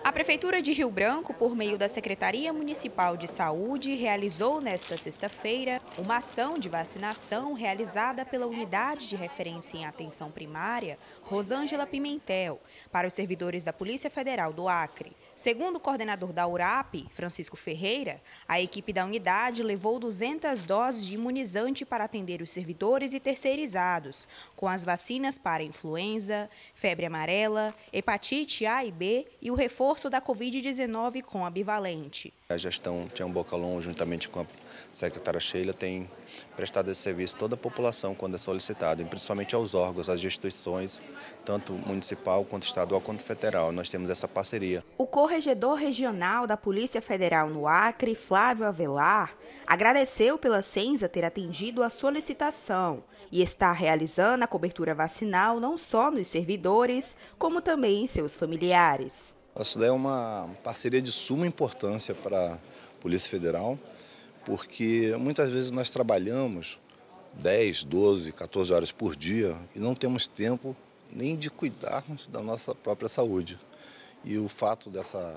A Prefeitura de Rio Branco, por meio da Secretaria Municipal de Saúde, realizou nesta sexta-feira uma ação de vacinação realizada pela Unidade de Referência em Atenção Primária, Rosângela Pimentel, para os servidores da Polícia Federal do Acre. Segundo o coordenador da URAP, Francisco Ferreira, a equipe da unidade levou 200 doses de imunizante para atender os servidores e terceirizados, com as vacinas para influenza, febre amarela, hepatite A e B e o reforço da Covid-19 com a bivalente. A gestão Tião Bocalon, juntamente com a secretária Sheila, tem prestado esse serviço a toda a população quando é solicitado, e principalmente aos órgãos, às instituições, tanto municipal, quanto estadual, quanto federal. Nós temos essa parceria. O corregedor regional da Polícia Federal no Acre, Flávio Avelar, agradeceu pela Censa ter atendido a solicitação e está realizando a cobertura vacinal não só nos servidores, como também em seus familiares. Isso daí é uma parceria de suma importância para a Polícia Federal, porque muitas vezes nós trabalhamos 10, 12, 14 horas por dia e não temos tempo nem de cuidarmos da nossa própria saúde. E o fato dessa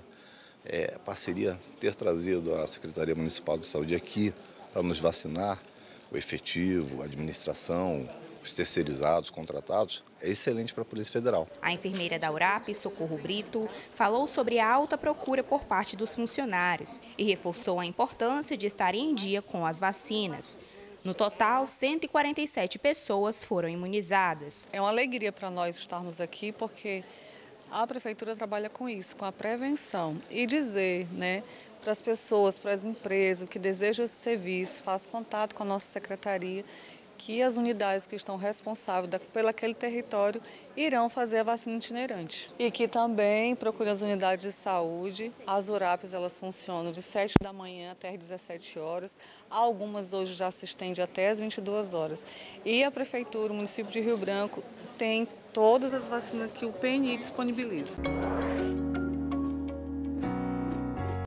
parceria ter trazido a Secretaria Municipal de Saúde aqui para nos vacinar, o efetivo, a administração, os terceirizados, contratados, é excelente para a Polícia Federal. A enfermeira da URAP, Socorro Brito, falou sobre a alta procura por parte dos funcionários e reforçou a importância de estar em dia com as vacinas. No total, 147 pessoas foram imunizadas. É uma alegria para nós estarmos aqui, porque a Prefeitura trabalha com isso, com a prevenção. E dizer, para as pessoas, para as empresas que desejam esse serviço, façam contato com a nossa secretaria, que as unidades que estão responsáveis pelo aquele território irão fazer a vacina itinerante. E que também procurem as unidades de saúde. As URAPs, elas funcionam de 7 da manhã até as 17 horas. Algumas hoje já se estendem até as 22 horas. E a Prefeitura, o município de Rio Branco, tem todas as vacinas que o PNI disponibiliza.